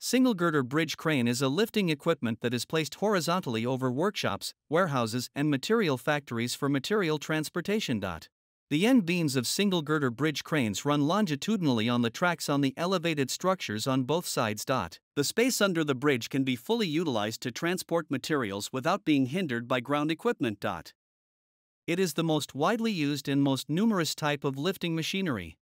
Single girder bridge crane is a lifting equipment that is placed horizontally over workshops, warehouses, and material factories for material transportation. The end beams of single girder bridge cranes run longitudinally on the tracks on the elevated structures on both sides. The space under the bridge can be fully utilized to transport materials without being hindered by ground equipment. It is the most widely used and most numerous type of lifting machinery.